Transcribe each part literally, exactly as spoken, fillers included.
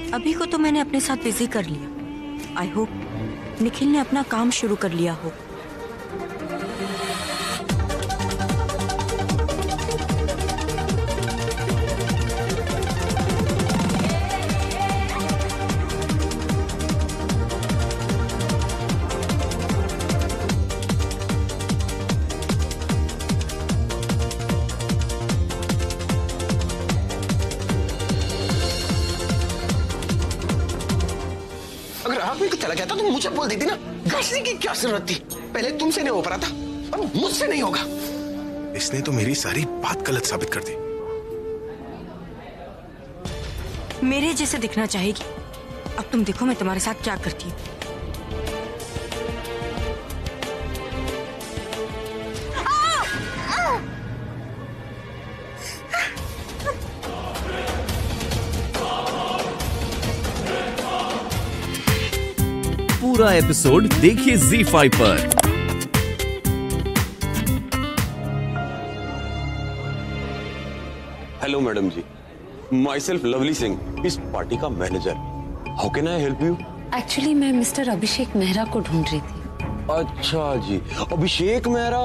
अभी को तो मैंने अपने साथ बिजी कर लिया। आई होप निखिल ने अपना काम शुरू कर लिया हो। अगर आप मेरे को चला जाता तो मुझे बोल देती ना, घासने की क्या जरूरत थी? पहले तुमसे नहीं हो पा रहा था, अब मुझसे नहीं होगा। इसने तो मेरी सारी बात गलत साबित कर दी। मेरे जैसे दिखना चाहेगी? अब तुम देखो मैं तुम्हारे साथ क्या करती हूँ। पूरा एपिसोड देखिए ज़ी फाइव पर। Hello madam ji, my self Lovely Singh, इस पार्टी का manager. How can I help you? Actually मैं मिस्टर अभिषेक मेहरा को ढूंढ रही थी। अच्छा जी, अभिषेक मेहरा।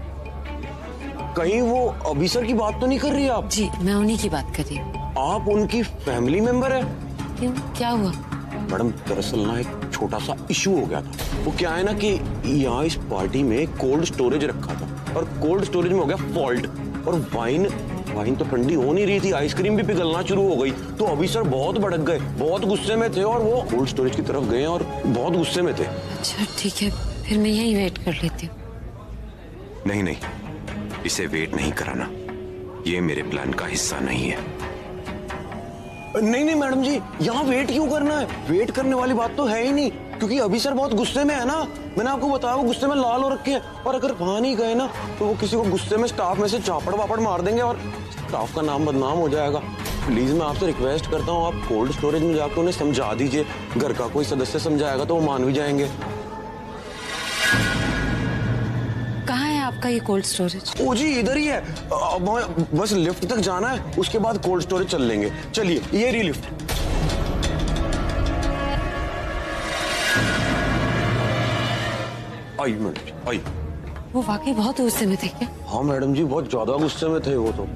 कहीं वो अभी सर की बात तो नहीं कर रही आप? जी मैं उन्हीं की बात कर रही हूँ। आप उनकी फैमिली मेंबर है? क्यों, क्या हुआ? मैडम दरअसल ना एक छोटा सा इशू हो गया था। वो क्या है ना कि यहाँ इस पार्टी में कोल्ड स्टोरेज रखा था और कोल्ड स्टोरेज में हो गया फॉल्ट, और वाइन वाइन तो ठंडी हो नहीं रही थी, आइसक्रीम भी पिघलना शुरू हो गई। तो अभी सर बहुत भड़क गए, बहुत गुस्से में थे और वो कोल्ड स्टोरेज की तरफ गए और बहुत गुस्से में थे। अच्छा ठीक है, फिर मैं यही वेट कर लेती हूँ। नहीं नहीं, इसे वेट नहीं कराना, ये मेरे प्लान का हिस्सा नहीं है। नहीं नहीं मैडम जी, यहाँ वेट क्यों करना है? वेट करने वाली बात तो है ही नहीं, क्योंकि अभी सर बहुत गुस्से में है ना। मैंने आपको बताया वो गुस्से में लाल हो रखे हैं, और अगर वहां नहीं गए ना तो वो किसी को गुस्से में स्टाफ में से चापड़ वापड़ मार देंगे और स्टाफ का नाम बदनाम हो जाएगा। प्लीज मैं आपसे रिक्वेस्ट करता हूँ, आप कोल्ड स्टोरेज में जाकर उन्हें समझा दीजिए। घर का कोई सदस्य समझाएगा तो वो मान भी जाएंगे। कहाँ है आपका ये कोल्ड स्टोरेज? ओ जी इधर ही है, अब बस लिफ्ट तक जाना है, उसके बाद कोल्ड स्टोरेज चल लेंगे। चलिए ये रही लिफ्ट। आई मैडम आई। वो वाकई बहुत गुस्से में थे क्या? हाँ मैडम जी, बहुत ज्यादा गुस्से में थे वो तो।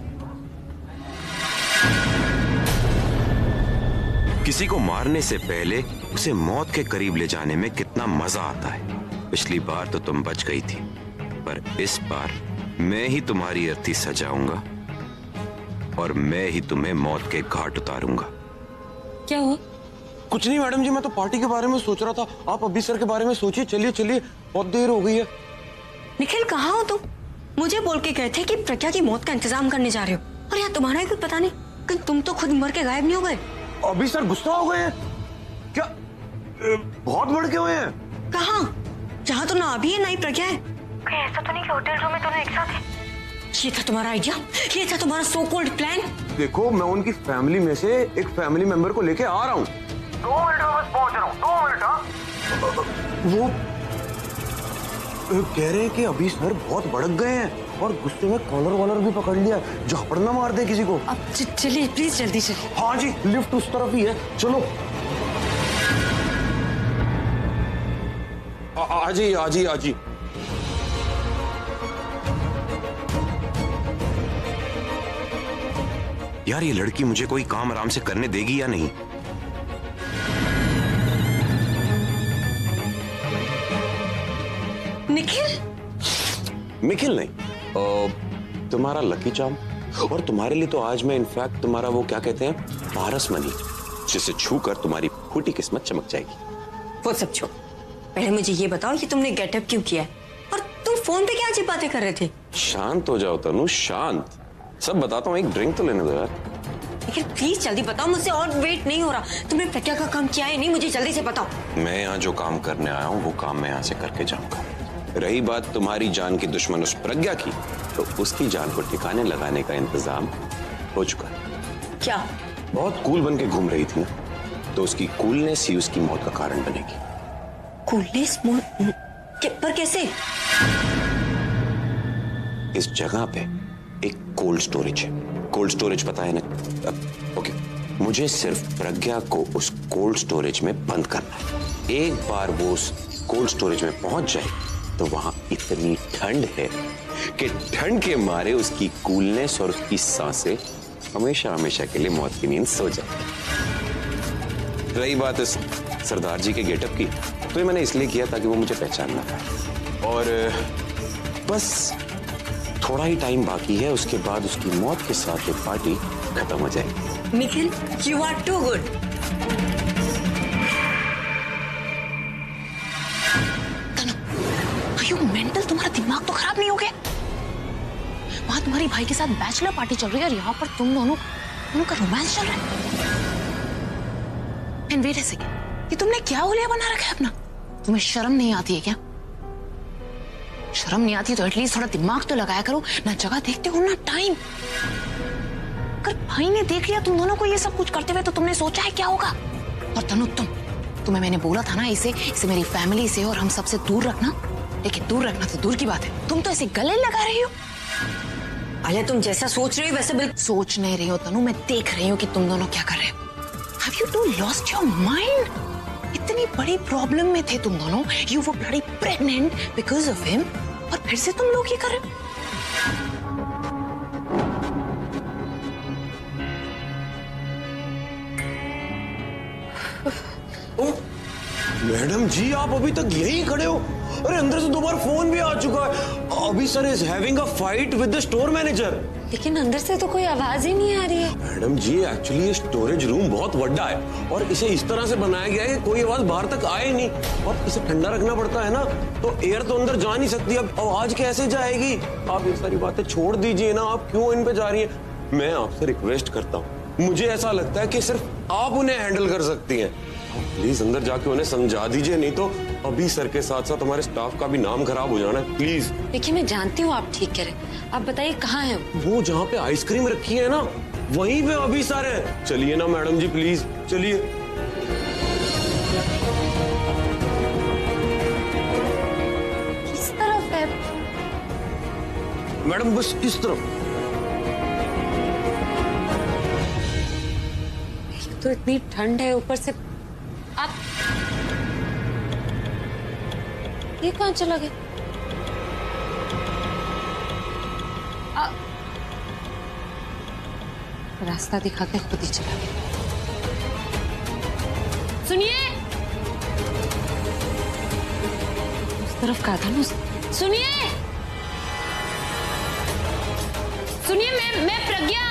किसी को मारने से पहले उसे मौत के करीब ले जाने में कितना मजा आता है। पिछली बार तो तुम बच गई थी, पर इस बार मैं ही तुम्हारी अर्थी सजाऊंगा और मैं ही तुम्हें मौत के घाट उतारूंगा। क्या हुआ? कुछ नहीं मैडम जी, मैं तो पार्टी के बारे में सोच रहा था। आप अभी सर के बारे में सोचिए। चलिए चलिए, बहुत देर हो गई है। निखिल कहाँ हो तुम? मुझे बोल के गए थे कि प्रज्ञा की मौत का इंतजाम करने जा रहे हो, और यार तुम्हारा ही कुछ पता नहीं, कहीं तुम तो खुद मर के गायब नहीं हो गए? अभी सर गुस्सा हो गए हैं क्या? बहुत भड़के हुए हैं। कहाँ? जहाँ तो ना अभी है ना ही प्रज्ञा है। कहीं ऐसा तो नहीं कि होटल रूम में दोनों एक साथ हैं? ये था तुम्हारा आइडिया? ये था तुम्हारा सो कॉल्ड प्लान? देखो मैं उनकी फैमिली में से एक फैमिली मेंबर को लेके आ रहा हूँ। दो मिनट में बस पहुंच रहा हूँ। दो मिनट। हाँ वो कह रहे हैं कि अभी सर बहुत भड़क गए हैं और गुस्से में कॉलर वॉलर भी पकड़ लिया, झापड़ ना मार दे किसी को। अब चलिए प्लीज जल्दी चलिए। हाँ जी, लिफ्ट उस तरफ ही है, चलो। आ जी आ जी आ जी। यार ये लड़की मुझे कोई काम आराम से करने देगी या नहीं? निखिल? निखिल नहीं, आ, तुम्हारा लकी चार्म। और तुम्हारे लिए तो आज मैं इनफैक्ट तुम्हारा वो क्या कहते हैं, पारस मनी, जिसे छूकर तुम्हारी फूटी किस्मत चमक जाएगी। वो सब छोड़, पहले मुझे ये बताओ कि तुमने गेटअप क्यों किया है, और तुम फोन पे क्या अजीब बातें कर रहे थे? शांत हो जाओ तनु, शांत। सब बताता हूँ, एक ड्रिंक तो लेने दो यार। लेकिन प्लीज जल्दी बताओ, मुझसे और वेट नहीं हो रहा। तुमने प्रज्ञा का काम किया है नहीं, मुझे जल्दी से बताओ। मैं यहाँ जो काम करने आया हूँ वो काम मैं यहाँ से करके जाऊंगा। रही बात तुम्हारी जान की दुश्मन उस प्रज्ञा की, तो उसकी जान को ठिकाने लगाने का इंतजाम हो चुका है। क्या? बहुत कूल बन के घूम रही थी ना, तो उसकी कूलनेस ही उसकी मौत का कारण बनेगी। कूलनेस? पर कैसे? इस जगह पे एक कोल्ड स्टोरेज है। कोल्ड स्टोरेज पता है ना? अब, ओके, मुझे सिर्फ प्रज्ञा को उस कोल्ड स्टोरेज में बंद करना है। एक बार वो उस कोल्ड स्टोरेज में पहुंच जाए तो वहां इतनी ठंड है कि ठंड के मारे उसकी कूलनेस और उसकी सांसें हमेशा हमेशा के लिए मौत की नींद सो जाए। रही बात इस सरदार जी के गेटअप की, तो ये मैंने इसलिए किया ताकि वो मुझे पहचान ना पाए। और बस थोड़ा ही टाइम बाकी है, उसके बाद उसकी मौत के साथ ये पार्टी खत्म हो जाएगी। Nikhil, you are too good. You mental, तुम्हारा दिमाग तो खराब नहीं हो गया? वहां तुम्हारी भाई के साथ बैचलर पार्टी चल रही है और यहाँ पर तुम दोनों दोनों का रोमांस चल रहा है। एंड वेट अ सेकंड, ये तुमने क्या हुलिया बना रखा है अपना? तुम्हें शर्म नहीं आती है क्या? शर्म नहीं आती तो एटलीस्ट थोड़ा दिमाग तो लगाया करो। ना जगह देखते हो ना टाइम। अगर भाई ने देख लिया तुम दोनों को ये सब कुछ करते हुए तो तुमने सोचा है क्या होगा? और तनु, तुम तुम्हें मैंने बोला था ना इसे इसे मेरी फैमिली से और हम सबसे दूर रखना, लेकिन दूर रखना तो दूर की बात है, तुम तो ऐसे गले लगा रही हो। आलिया, तुम जैसा सोच रही हो वैसे बिल्कुल सोच नहीं रही हो तनु, मैं देख रही हूँ कि तुम दोनों क्या कर रहे हो। Have you two lost your mind? इतनी बड़ी प्रॉब्लम में थे तुम दोनों, you were bloody pregnant because of him, और फिर से तुम लोग ये कर रहे हो। मैडम जी, आप अभी तक यहीं खड़े हो? अरे अंदर से दो बार फोन भी आ चुका है। अभी sir is having a fight with the store manager. लेकिन अंदर से तो कोई आवाज ही नहीं आ रही है। मैडम जी, एक्चुअली ये स्टोरेज रूम बहुत बड़ा है और इसे इस तरह से बनाया गया है कि कोई आवाज बाहर तक आए नहीं, और इसे ठंडा रखना पड़ता है ना, तो एयर तो अंदर जा नहीं सकती। अब आवाज कैसे जाएगी? आप ये सारी बातें छोड़ दीजिए ना, आप क्यों इन पे जा रही है? मैं आपसे रिक्वेस्ट करता हूँ, मुझे ऐसा लगता है कि सिर्फ आप उन्हें हैंडल कर सकती हैं। प्लीज अंदर जाके उन्हें समझा दीजिए, नहीं तो अभी सर के साथ साथ हमारे स्टाफ का भी नाम खराब हो जाना है। प्लीज। देखिए, मैं जानती हूँ आप ठीक कह रहे हैं, आप बताइए कहाँ है वो? जहाँ पे आइसक्रीम रखी है ना, वहीं पे अभी सर है। चलिए ना मैडम जी, प्लीज चलिए। किस तरफ है मैडम? बस इस तरफ। तो इतनी ठंड है, ऊपर से आप ये कहाँ चला गया? रास्ता दिखा के खुद ही चला गया। सुनिए, उस तरफ कहा था ना। सुनिए सुनिए मैं मैं प्रज्ञा।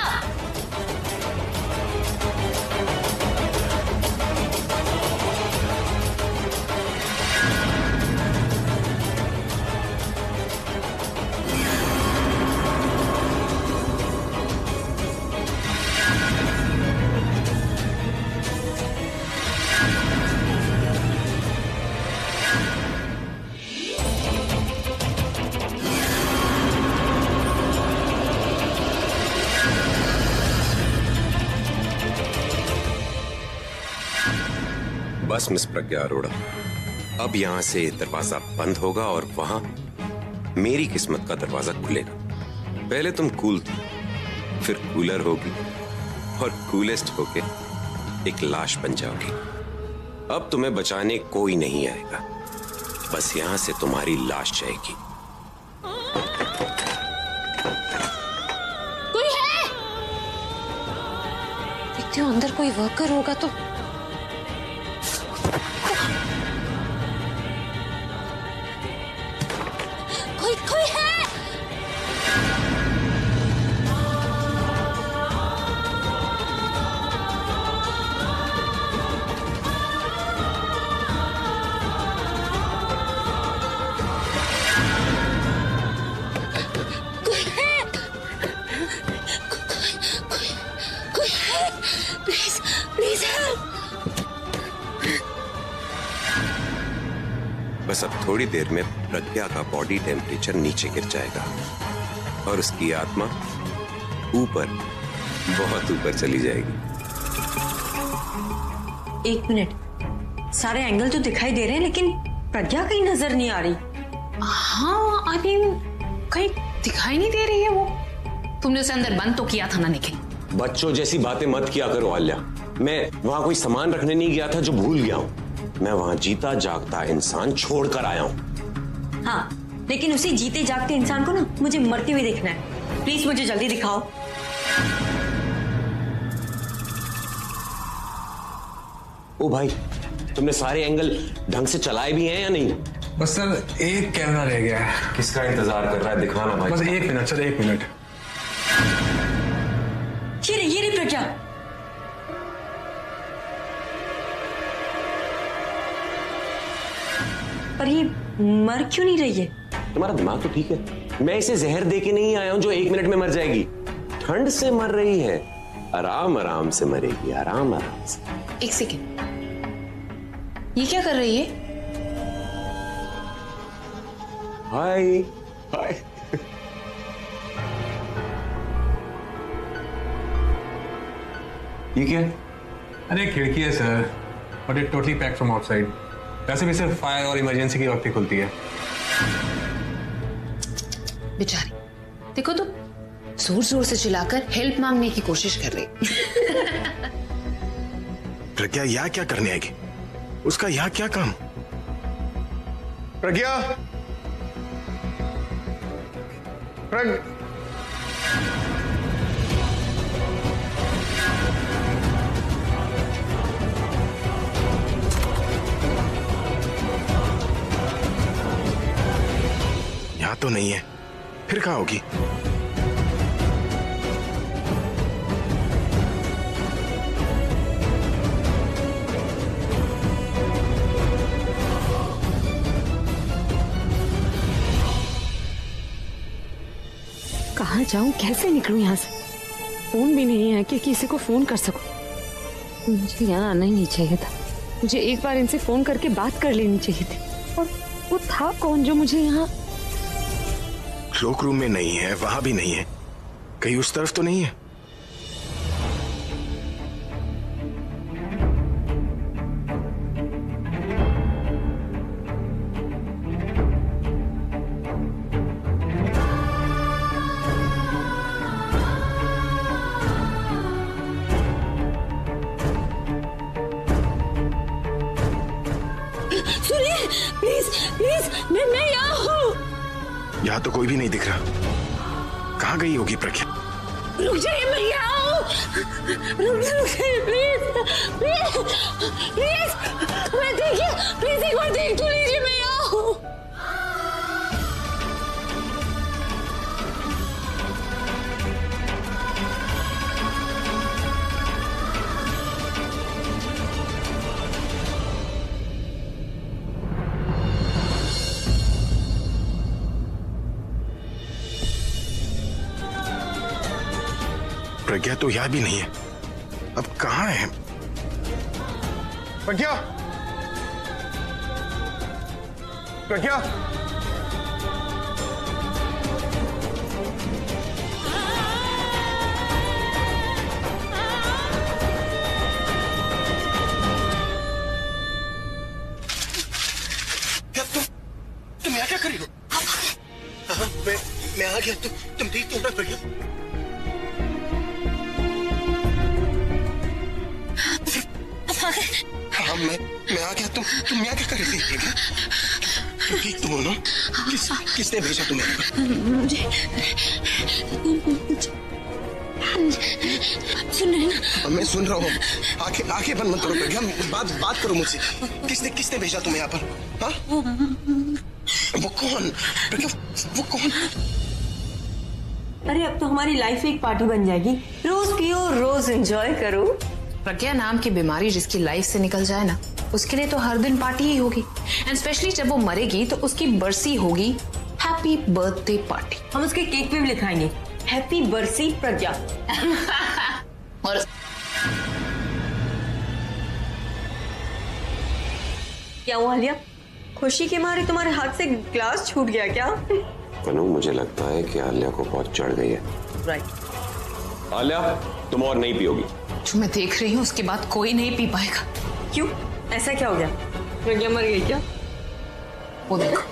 बस मिस प्रज्ञा अरोड़ा, अब यहां से दरवाजा बंद होगा और वहां मेरी किस्मत का दरवाजा खुलेगा। पहले तुम कूल थी, फिर कूलर होगी और कूलेस्ट होके एक लाश बन जाओगी। अब तुम्हें बचाने कोई नहीं आएगा, बस यहां से तुम्हारी लाश जाएगी। कोई है? देखते हो अंदर कोई वर्कर होगा तो। कोई कोई है? बस अब थोड़ी देर में प्रज्ञा का बॉडी टेम्परेचर नीचे गिर जाएगा और उसकी आत्मा ऊपर, बहुत ऊपर चली जाएगी। एक मिनट, सारे एंगल तो दिखाई दे रहे हैं लेकिन प्रज्ञा कहीं नजर नहीं आ रही। हाँ, आई मीन कहीं दिखाई नहीं दे रही है वो। तुमने उसे अंदर बंद तो किया था ना निखिल? बच्चों जैसी बातें मत किया करो आल्या। मैं वहां कोई सामान रखने नहीं गया था जो भूल गया हूं। मैं वहां जीता जागता इंसान छोड़कर आया हूं। हाँ, लेकिन उसी जीते जागते इंसान को ना मुझे मरते हुए देखना है। प्लीज मुझे जल्दी दिखाओ। ओ भाई, तुमने सारे एंगल ढंग से चलाए भी हैं या नहीं? बस सर एक कैमरा रह गया है। किसका इंतजार कर रहा है? दिखाना भाई। बस एक मिनट सर, एक मिनट। ये रे, ये रे प्रज्ञा। पर ये मर क्यों नहीं रही है? तुम्हारा दिमाग तो ठीक है। मैं इसे जहर दे के नहीं आया हूं जो एक मिनट में मर जाएगी। ठंड से मर रही है, आराम आराम से मरेगी, आराम आराम से। एक सेकेंड, ये क्या कर रही है? हाय हाय। ये क्या? अरे खिड़की है sir, but it totally packed from outside. वैसे भी सिर्फ फायर और इमरजेंसी के वक्त ही खुलती है। बेचारी, देखो तो जोर जोर से चिल्लाकर हेल्प मांगने की कोशिश कर रही। प्रज्ञा यहाँ क्या करने आएगी? उसका यहाँ क्या काम? प्रज्ञा, प्रज्ञा, यहाँ तो नहीं है, फिर कहाँ होगी? कहाँ जाऊं, कैसे निकलूं यहाँ से? फोन भी नहीं है कि किसी को फोन कर सकूं। मुझे यहाँ आना ही नहीं चाहिए था। मुझे एक बार इनसे फोन करके बात कर लेनी चाहिए थी। और वो था कौन जो मुझे यहाँ? क्लोक रूम में नहीं है, वहां भी नहीं है, कहीं उस तरफ तो नहीं है। सुनिए, प्लीज प्लीज, मैं मैं यहाँ हूँ। यहाँ तो कोई भी नहीं दिख रहा। कहाँ गई होगी प्रज्ञा? रुक जाइए, मैं यहाँ हूँ। रुक जाइए प्लीज प्लीज प्लीज, मैं देखिए, प्लीज एक बार देख तो लीजिए, मैं यहाँ हूँ। प्रज्ञा तो यहाँ भी नहीं है। अब कहाँ है प्रज्ञा? प्रज्ञा, तुम तुम यहाँ क्या कर रही हो? हाँ, मैं मैं आ गया। तुम तुम ठीक तो ना प्रज्ञा? हाँ, मैं मैं आ गया। तुम तुम यहाँ क्या कर रही थी? तुम ठीक तो हो ना? किस किसने भेजा तुम्हें? मुझे सुन रहे ना? मैं सुन रहा हूँ। आंखें आंखें बंद मत करो प्रज्ञा, बात बात करो मुझसे। किसने किसने भेजा तुम्हें यहाँ पर? हाँ? वो कौन? प्रज्ञा, वो कौन? अरे अब तो हमारी लाइफ एक पार्टी बन जाएगी। रोज पियो, रोज एंजॉय करो। प्रज्ञा नाम की बीमारी जिसकी लाइफ से निकल जाए ना, उसके लिए तो हर दिन पार्टी ही होगी। एंड स्पेशली जब वो मरेगी तो उसकी बरसी होगी हैप्पी बर्थडे पार्टी। हम उसके केक पे भी लिखाएंगे हैप्पी बरसी प्रज्ञा। और क्या हुआ आलिया? खुशी के मारे तुम्हारे हाथ से ग्लास छूट गया क्या? तनु, मुझे लगता है कि आलिया को बहुत चढ़ गई है। राइट। आलिया, तुम और नहीं पियोगी? जो मैं देख रही हूँ उसके बाद कोई नहीं पी पाएगा। क्यों? ऐसा क्या हो गया? प्रज्ञा मर गई क्या? वो देखो।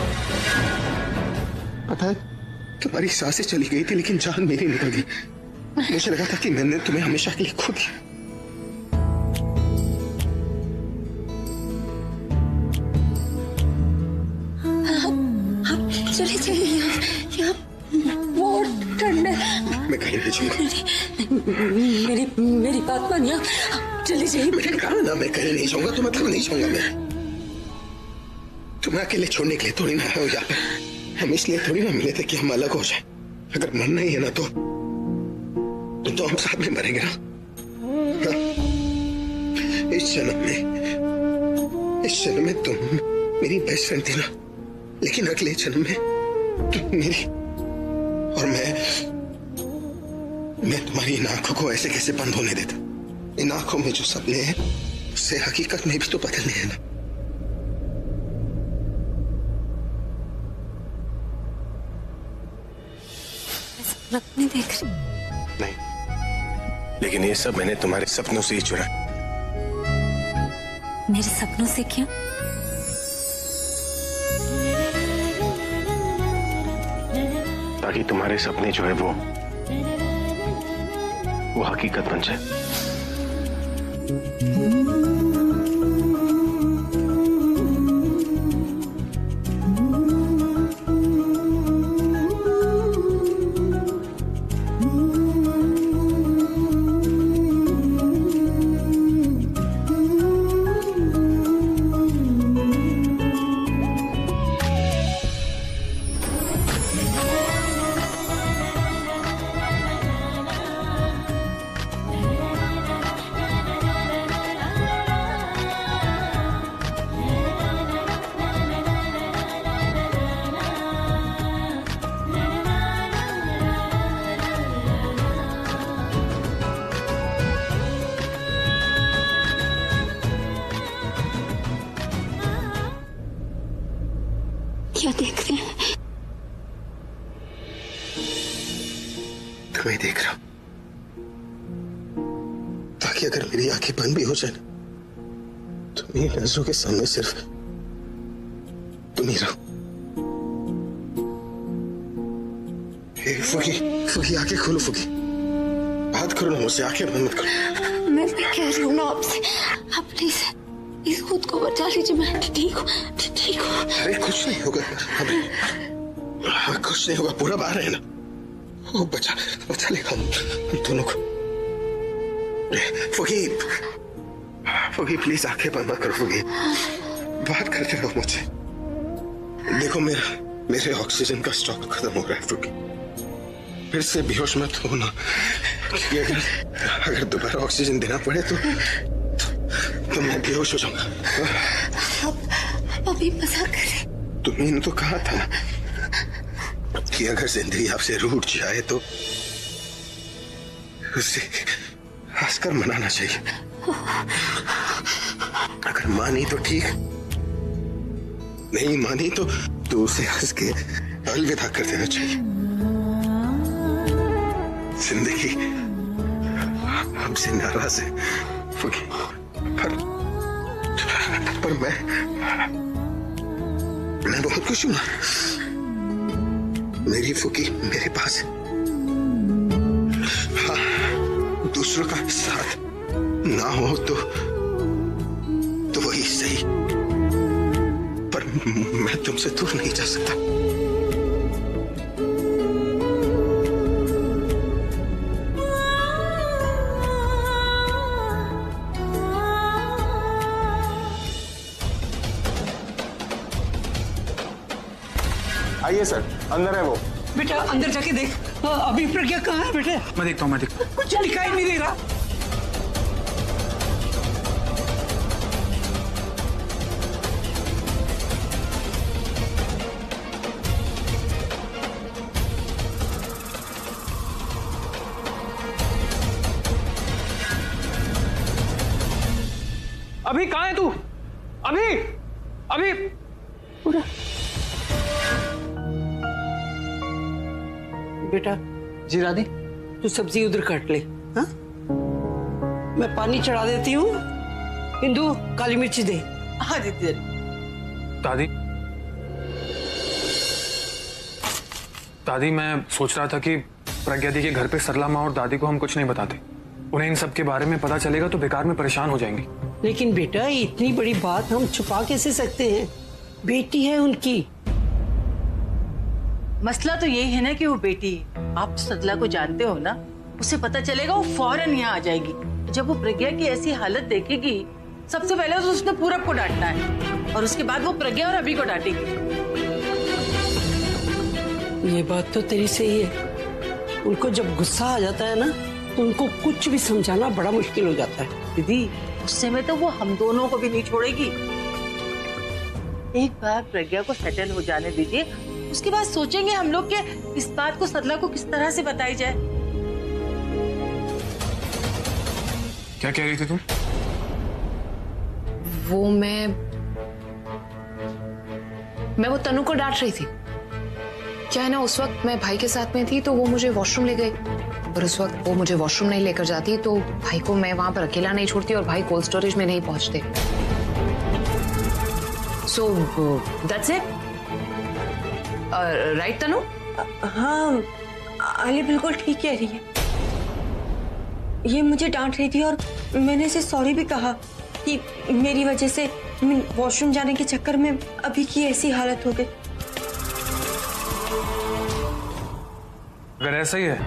पता है, तुम्हारी सांसें चली गई थी लेकिन जान मेरी निकल गई। मुझे लगा था कि मैंने तुम्हें हमेशा के लिए खो दिया। चले जाइए, यहाँ यहाँ बहुत ठंड है। मैं कहीं नहीं जाऊंगा। मेरी मेरी बात मानिए, चले जाइए। मैंने कहा ना मैं कहीं नहीं जाऊंगा, तो मतलब नहीं जाऊंगा मैं। तुम्हें अकेले छोड़ने के लिए थोड़ी ना है यहाँ पे। हम इसलिए थोड़ी ना मिले थे कि हम अलग हो जाए। अगर मरना ही है ना तो तो हम साथ में मरेंगे ना। हाँ? इस जन्म में इस जन्म में तुम मेरी बेस्ट फ्रेंड थी ना, लेकिन अगले जन्म में तुम मेरी और मैं मैं तुम्हारी इन आंखों को ऐसे कैसे बंद होने देता। इन आंखों में जो सपने हैं उससे हकीकत में भी तो बदलने हैं ना। सपने देख रही नहीं, लेकिन ये सब मैंने तुम्हारे सपनों से ही चुरा। मेरे सपनों से क्या? ताकि तुम्हारे सपने जो है वो वो हकीकत बन जाए। क्या देख रहे हैं? तुम्हें देख रहा हूं, ताकि अगर मेरी आंखें बंद भी हो जाए ना, तो मेरी नजरों के सामने सिर्फ तुम ही रहो। फुगी, फुगी आंखें खोलो। फुगी, बात करो ना मुझसे, आंखें बंद मत करो। मैं मैं कह रही हूँ ना आपसे, आप प्लीज इस खुद को बचा लीजिए। मैं ठीक हूँ, ठीक हूँ। अरे कुछ नहीं होगा, हमें कुछ नहीं होगा। पूरा बाहर है ना, वो बचा बचा लेगा हम दोनों को। फुगी, फुगी प्लीज आंखें बंद मत करो। फुगी, बात करते रहो मुझसे। देखो मेरा मेरे ऑक्सीजन का स्टॉक खत्म हो रहा है। फुगी, फिर से बेहोश मत हो ना, कि अगर अगर दोबारा ऑक्सीजन देना पड़े तो तो मैं बेहोश हो जाऊंगा। आप अभी मजाक कर रहे? तुमने तो कहा था ना कि अगर जिंदगी आपसे रूठ जाए तो उसे हंसकर मनाना चाहिए। अगर मानी तो ठीक, नहीं मानी तो तो उसे हंस के अलविदा कर देना चाहिए। जिंदगी हमसे नाराज है फुगी, पर पर मैं मैं बहुत खुश हूं ना। मेरी फुगी मेरे पास है। हाँ, दूसरों का साथ ना हो तो तो वही सही, पर मैं तुमसे दूर नहीं जा सकता। आइए सर, अंदर है वो। बेटा अंदर जाके देख, अभी प्रज्ञा कहाँ है बेटे? मैं देखता हूँ, मैं देखता हूँ। कुछ दिखाई नहीं दे रहा। अभी कहाँ है तू? अभी अभी पूरा बेटा, जी दादी। तू सब्जी उधर काट ले। हाँ, मैं पानी चढ़ा देती हूँ। इंदु काली मिर्ची दे। हाँ दीदी। दादी दादी मैं सोच रहा था कि प्रज्ञा दी के घर पे सरला माँ और दादी को हम कुछ नहीं बताते। उन्हें इन सब के बारे में पता चलेगा तो बेकार में परेशान हो जाएंगी। लेकिन बेटा इतनी बड़ी बात हम छुपा कैसे सकते हैं? बेटी है उनकी। मसला तो यही है ना कि वो बेटी है। आप सरला को जानते हो ना, उसे पता चलेगा वो फौरन यहाँ आ जाएगी। जब वो प्रज्ञा की ऐसी हालत देखेगी, सबसे पहले तो उसने पूरब को डांटना है और उसके बाद वो प्रज्ञा और अभी को डांटेगी। ये बात तो तेरी सही है। उनको जब गुस्सा आ जाता है ना तो उनको कुछ भी समझाना बड़ा मुश्किल हो जाता है। दीदी गुस्से में तो वो हम दोनों को भी नहीं छोड़ेगी। एक बार प्रज्ञा को सेटल हो जाने दीजिए, उसके बाद सोचेंगे हम लोग कि इस बात को सरला को किस तरह से बताई जाए। क्या कह रही थी तुम? वो मैं मैं वो तनु को डांट रही थी। क्या है ना, उस वक्त मैं भाई के साथ में थी तो वो मुझे वॉशरूम ले गई, और उस वक्त वो मुझे वॉशरूम नहीं लेकर जाती तो भाई को मैं वहां पर अकेला नहीं छोड़ती और भाई कोल्ड स्टोरेज में नहीं पहुंचते। So that's it. Right Tanu? हाँ, आलिया बिल्कुल ठीक कह रही है। ये मुझे डांट रही थी और मैंने इसे सॉरी भी कहा कि मेरी वजह से वॉशरूम जाने के चक्कर में अभी की ऐसी हालत हो गई। अगर ऐसा ही है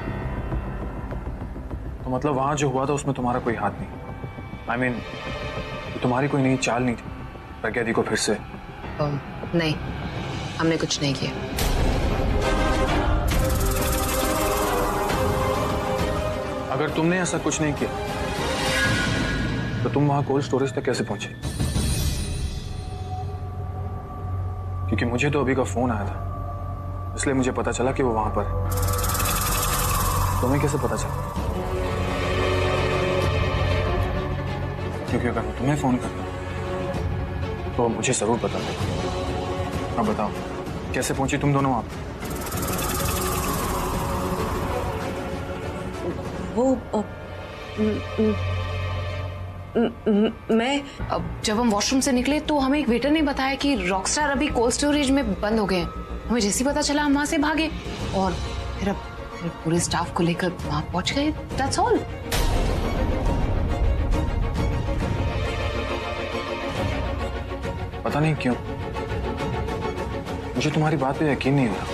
तो मतलब वहां जो हुआ था उसमें तुम्हारा कोई हाथ नहीं। आई I मीन mean, तुम्हारी कोई नई चाल नहीं थी प्रज्ञा दी को फिर से? um, नहीं, हमने कुछ नहीं किया। अगर तुमने ऐसा कुछ नहीं किया तो तुम वहां कोल्ड स्टोरेज तक कैसे पहुंचे? क्योंकि मुझे तो अभी का फोन आया था, इसलिए मुझे पता चला कि वो वहां पर है। तुम्हें कैसे पता चला? क्योंकि अगर मैं तुम्हें फोन करता तो मुझे जरूर पता था। अब बताओ कैसे पहुंची तुम दोनों वहां पर? वो अ, म, म, म, मैं अब जब हम वॉशरूम से निकले तो हमें एक वेटर ने बताया कि रॉकस्टार अभी कोल्ड स्टोरेज में बंद हो गए हैं। हमें जैसे ही पता चला हम वहां से भागे और फिर अब फिर पूरे स्टाफ को लेकर वहां पहुंच गए। That's all. पता नहीं क्यों मुझे तुम्हारी बात पे यकीन नहीं हो रहा।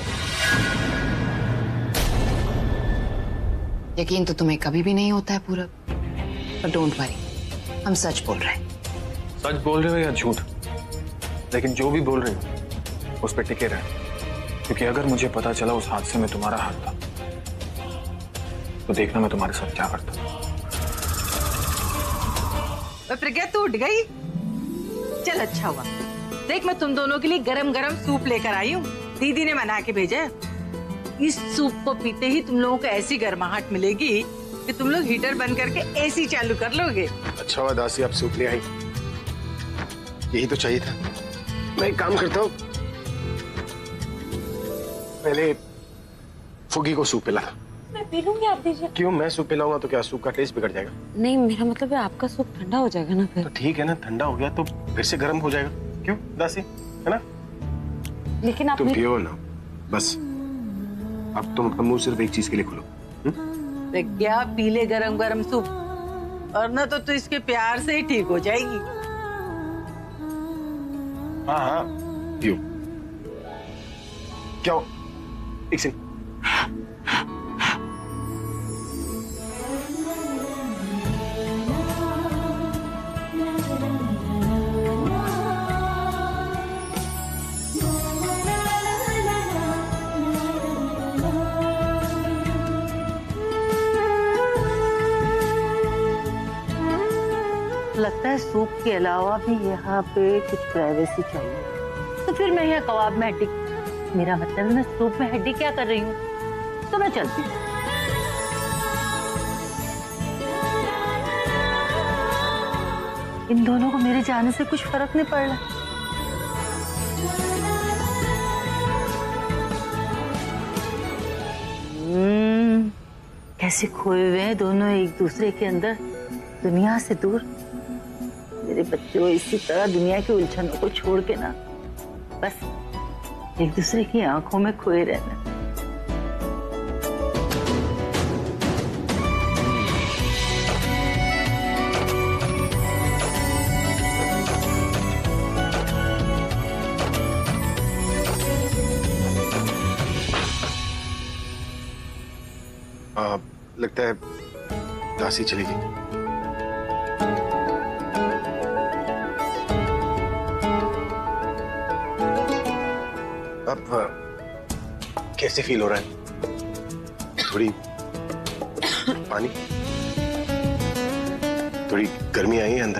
यकीन तो तुम्हें कभी भी नहीं होता है पूरब, पर डोंट वरी, हम सच बोल रहे हैं। सच बोल रहे हो या झूठ, लेकिन जो भी बोल रहे हो उस पर टिके रहे, क्योंकि अगर मुझे पता चला उस हादसे में तुम्हारा हाथ था तो देखना मैं तुम्हारे साथ क्या करता। प्रज्ञा तू उठ गई? चल अच्छा हुआ। देख मैं तुम दोनों के लिए गरम गरम सूप लेकर आई हूँ, दीदी ने बना के भेजा है। इस सूप को पीते ही तुम लोगों को ऐसी गर्माहट मिलेगी कि तुम लोग हीटर बंद करके एसी चालू कर लोगे। अच्छा हुआ दासी आप सूप ले आई, यही तो चाहिए था। मैं एक काम करता हूँ, पहले फुगी को सूप पिला। मैं पी लूंगी, आप दीजिए। क्यों? मैं सूप पिलाऊंगा तो क्या सूप का टेस्ट बिगड़ जाएगा? नहीं, मेरा मतलब है आपका सूप ठंडा हो जाएगा ना फिर। तो ठीक है ना, ठंडा हो गया तो फिर से गर्म हो जाएगा। क्यों दासी, है ना? लेकिन आप तुम पियो ना बस। अब तुम अपना मुंह सिर्फ एक चीज के लिए खोलो। प्रज्ञा पी ले गरम गरम सूप, और ना तो तू इसके प्यार से ही ठीक हो जाएगी। हाँ हाँ पियो। क्या हो? एक सेकंड। लगता है सूप के अलावा भी यहाँ पे कुछ प्राइवेसी चाहिए, तो फिर मैं यहाँ कबाब में हड्डी, मेरा मतलब मैं सूप में हड्डी क्या कर रही हूँ, तो मैं चलती हूँ। इन दोनों को मेरे जाने से कुछ फर्क नहीं पड़ रहा। हम्म, कैसे खोए हुए हैं दोनों एक दूसरे के अंदर, दुनिया से दूर। मेरे बच्चों इसी तरह दुनिया की उलझनों को छोड़ के ना बस एक दूसरे की आंखों में खोए रहना। लगता है दासी चली गई। अब कैसे फील हो रहा है? थोड़ी पानी, थोड़ी गर्मी आई है अंदर,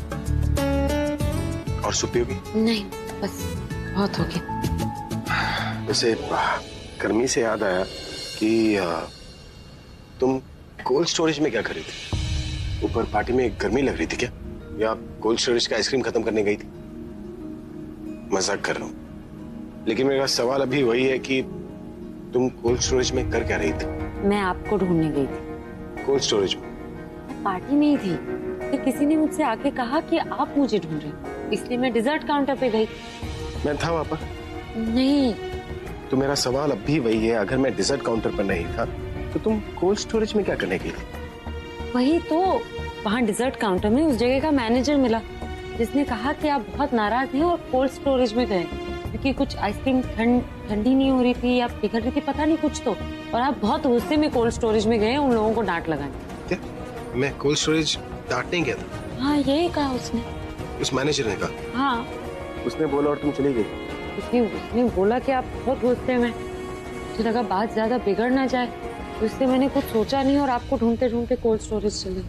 और सूप पियोगी? नहीं बस बहुत हो गया। वैसे गर्मी से याद आया कि तुम कोल्ड स्टोरेज में क्या कर रही थी? ऊपर पार्टी में गर्मी लग रही थी क्या, या कोल्ड स्टोरेज का आइसक्रीम खत्म करने गई थी? मजाक कर रहा हूं, लेकिन मेरा सवाल अभी वही है कि तुम कोल्ड स्टोरेज में कर क्या रही थी? मैं आपको ढूंढने गई थी। कोल्ड स्टोरेज में? पार्टी नहीं थी, फिर किसी ने मुझसे आके कहा कि आप मुझे ढूंढ रहे हो, इसलिए मैं डिजर्ट काउंटर पे गई। मैं था वहां पर? नहीं। तो मेरा सवाल अब भी वही है, अगर मैं डिजर्ट काउंटर पर नहीं था तो तुम कोल्ड स्टोरेज में क्या करने गई थी? वही तो, वहाँ डिजर्ट काउंटर में उस जगह का मैनेजर मिला जिसने कहा कि आप बहुत नाराज हैं और कोल्ड स्टोरेज में गए क्योंकि कुछ आइसक्रीम ठंड ठंडी नहीं हो रही थी या पिघल रही थी, पता नहीं कुछ तो, और आप बहुत गुस्से में कोल्ड स्टोरेज में गए उन लोगों को डांट लगाने। क्या मैं कोल्ड स्टोरेज डांटने गया था? हाँ यही कहा उसने। उस मैनेजर ने कहा? हाँ उसने बोला और तुम चली गई? उसने उसने बोला कि आप बहुत गुस्से में। मुझे लगा बात ज्यादा बिगड़ ना जाए, तो इसलिए मैंने कुछ सोचा नहीं और आपको ढूंढते ढूंढते कोल्ड स्टोरेज चली।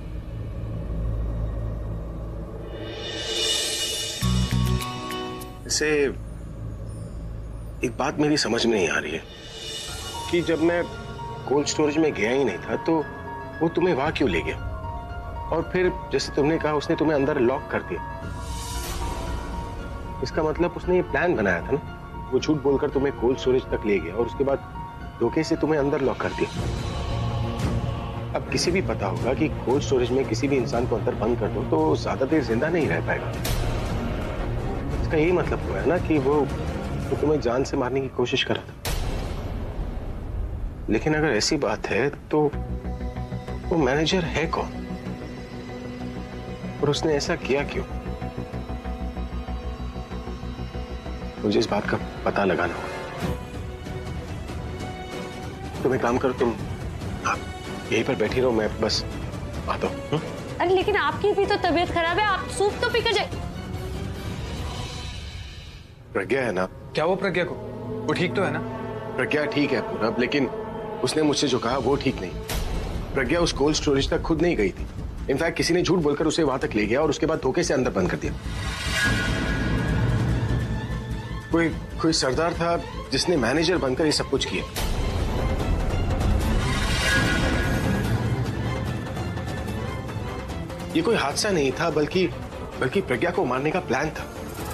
इसे एक बात मेरी समझ में नहीं आ रही है कि जब मैं कोल्ड स्टोरेज में गया ही नहीं था तो वो तुम्हें वहां क्यों ले गया, और फिर जैसे तुमने कहा उसने तुम्हें अंदर लॉक कर दिया। इसका मतलब उसने ये प्लान बनाया था ना, वो झूठ बोलकर तुम्हें कोल्ड स्टोरेज तक ले गया और उसके बाद धोखे से तुम्हें अंदर लॉक कर दिया। अब किसी भी पता होगा कि कोल्ड स्टोरेज में किसी भी इंसान को अंदर बंद कर दो तो ज्यादा देर जिंदा नहीं रह पाएगा। इसका यही मतलब हुआ है ना कि वो तो तुम्हें जान से मारने की कोशिश कर रहा था। लेकिन अगर ऐसी बात है तो वो मैनेजर है कौन, और उसने ऐसा किया क्यों? मुझे इस बात का पता लगाना होगा। तुम एक काम करो, तुम आप यहीं पर बैठी रहो, मैं बस आता हूँ। अरे लेकिन आपकी भी तो तबीयत खराब है, आप सूप तो पीकर जाए। प्रज्ञा है ना? क्या वो प्रज्ञा को? वो ठीक तो है ना? प्रज्ञा ठीक है पूरब, लेकिन उसने मुझसे जो कहा वो ठीक नहीं। प्रज्ञा उस कोल्ड स्टोरेज तक खुद नहीं गई थी। इनफैक्ट किसी ने झूठ बोलकर उसे वहां तक ले गया और उसके बाद धोखे से अंदर बंद कर दिया। कोई कोई सरदार था जिसने मैनेजर बनकर ये सब कुछ किया। ये कोई हादसा नहीं था, बल्कि बल्कि प्रज्ञा को मारने का प्लान था।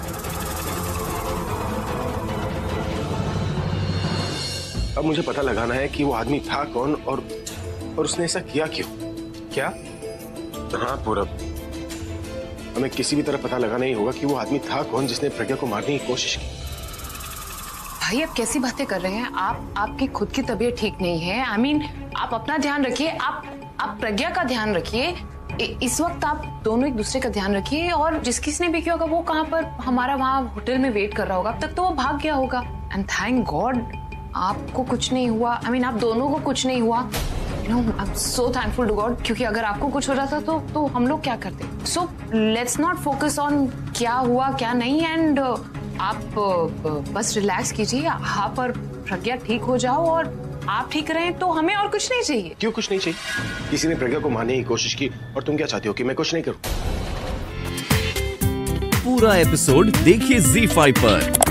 अब मुझे पता लगाना है कि वो आदमी था कौन और और उसने ऐसा किया क्यों। क्या? हाँ पूरब, हमें किसी भी तरह पता लगाना ही होगा कि वो आदमी था कौन जिसने प्रज्ञा को मारने की कोशिश की। भाई आप कैसी बातें कर रहे हैं? आप आपकी खुद की तबीयत ठीक नहीं है। आई I मीन mean, आप अपना ध्यान रखिए, आप आप प्रज्ञा का ध्यान रखिए। इस वक्त आप दोनों एक दूसरे का ध्यान रखिए, और जिस किसने भी किया होगा वो कहाँ पर हमारा वहाँ होटल में वेट कर रहा होगा। अब तक तो वो भाग गया होगा। एंड थैंक गॉड आपको कुछ नहीं हुआ। आई I मीन mean, आप दोनों को कुछ नहीं हुआ। You know I am so thankful to God, क्योंकि अगर आपको कुछ हो जाता तो तो हम लोग क्या करते। So let's not focus on क्या हुआ क्या नहीं, एंड uh, आप uh, बस रिलैक्स कीजिए। आप और प्रज्ञा ठीक हो जाओ और आप ठीक रहें तो हमें और कुछ नहीं चाहिए। क्यों कुछ नहीं चाहिए? किसी ने प्रज्ञा को मारने की कोशिश की और तुम क्या चाहती हो कि मैं कुछ नहीं करूं? पूरा एपिसोड देखिए ज़ी फाइव पर।